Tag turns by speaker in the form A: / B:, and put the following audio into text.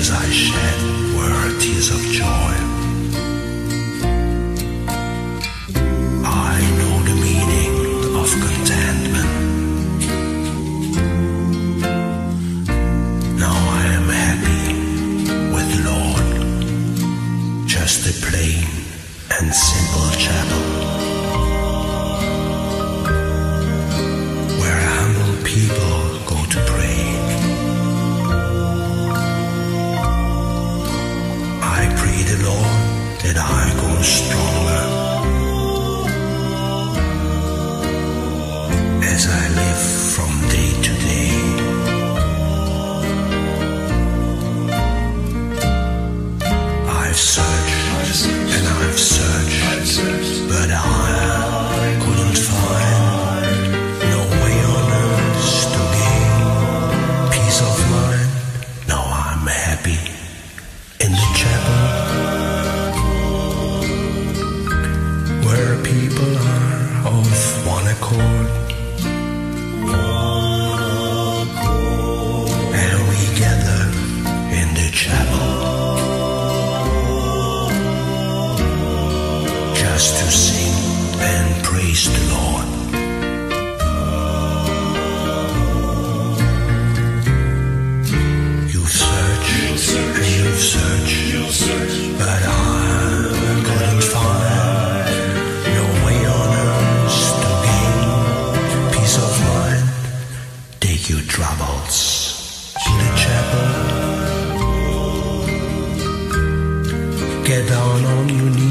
A: tears I shed were tears of joy. I know the meaning of contentment. Now I am happy with the Lord. Just a plain and simple chapel where humble people go to pray. I pray the Lord that I go stronger as I live from day to day. I've searched and I've searched, but I couldn't find no way on earth to gain peace of mind. Now I'm happy in the chapel where people are of one accord, and we gather in the chapel just to sing and praise the Lord. You've searched and you've searched, but I couldn't find no way on earth to gain peace of mind. Take your troubles to the chapel. Get down on your knees.